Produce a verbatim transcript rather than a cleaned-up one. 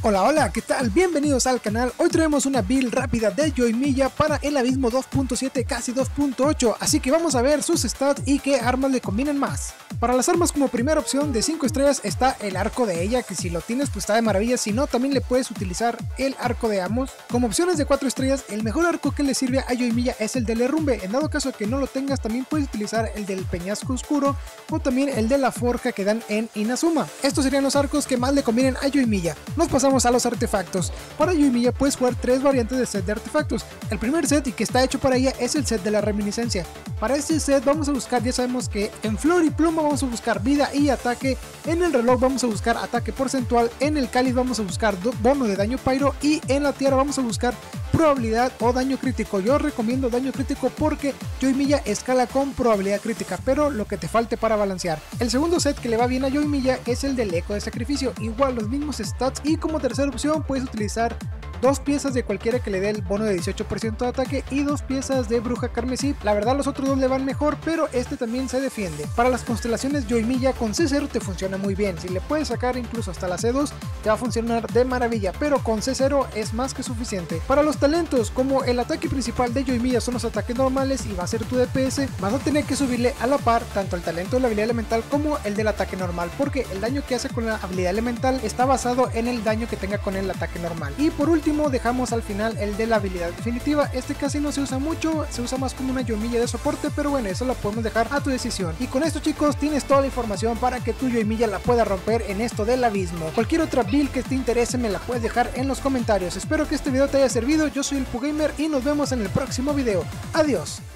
Hola, hola, ¿qué tal? Bienvenidos al canal. Hoy traemos una build rápida de Yoimiya para el Abismo dos punto siete, casi dos punto ocho, así que vamos a ver sus stats y qué armas le combinan más. Para las armas, como primera opción de cinco estrellas está el arco de ella, que si lo tienes pues está de maravilla, si no también le puedes utilizar el arco de Amos. Como opciones de cuatro estrellas, el mejor arco que le sirve a Yoimiya es el del derrumbe. En dado caso que no lo tengas, también puedes utilizar el del peñasco oscuro o también el de la forja que dan en Inazuma. Estos serían los arcos que más le convienen a Yoimiya. Nos pasamos a los artefactos. Para Yoimiya puedes jugar tres variantes de set de artefactos. El primer set, y que está hecho para ella, es el set de la reminiscencia. Para este set vamos a buscar, ya sabemos que en flor y pluma vamos a buscar vida y ataque, en el reloj vamos a buscar ataque porcentual, en el cáliz vamos a buscar bono de daño pyro y en la tierra vamos a buscar probabilidad o daño crítico. Yo recomiendo daño crítico porque Yoimiya escala con probabilidad crítica, pero lo que te falte para balancear. El segundo set que le va bien a Yoimiya es el del eco de sacrificio, igual los mismos stats, y como tercera opción puedes utilizar dos piezas de cualquiera que le dé el bono de dieciocho por ciento de ataque y dos piezas de bruja carmesí. La verdad los otros dos le van mejor, pero este también se defiende. Para las constelaciones, Yoimiya con C cero te funciona muy bien. Si le puedes sacar incluso hasta la C dos te va a funcionar de maravilla, pero con C cero es más que suficiente. Para los talentos, como el ataque principal de Yoimiya son los ataques normales y va a ser tu D P S, vas a tener que subirle a la par tanto el talento de la habilidad elemental como el del ataque normal, porque el daño que hace con la habilidad elemental está basado en el daño que tenga con el ataque normal. Y por último dejamos al final el de la habilidad definitiva. Este casi no se usa mucho, se usa más como una Yoimiya de soporte, pero bueno, eso lo podemos dejar a tu decisión. Y con esto, chicos, tienes toda la información para que tu Yoimiya la pueda romper en esto del abismo. Cualquier otra build que te interese me la puedes dejar en los comentarios. Espero que este video te haya servido. Yo soy el Pugamer y nos vemos en el próximo video. Adiós.